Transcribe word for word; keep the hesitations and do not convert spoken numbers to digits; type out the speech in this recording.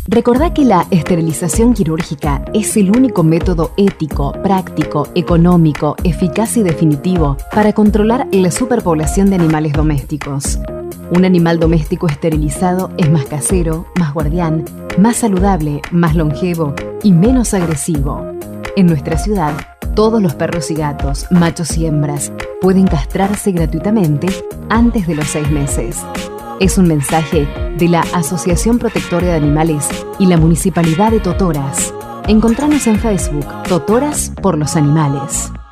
Recordá que la esterilización quirúrgica es el único método ético, práctico, económico, eficaz y definitivo para controlar la superpoblación de animales domésticos. Un animal doméstico esterilizado es más casero, más guardián, más saludable, más longevo y menos agresivo. En nuestra ciudad, todos los perros y gatos, machos y hembras, pueden castrarse gratuitamente antes de los seis meses. Es un mensaje de la Asociación Protectora de Animales y la Municipalidad de Totoras. Encontranos en Facebook, Totoras por los Animales.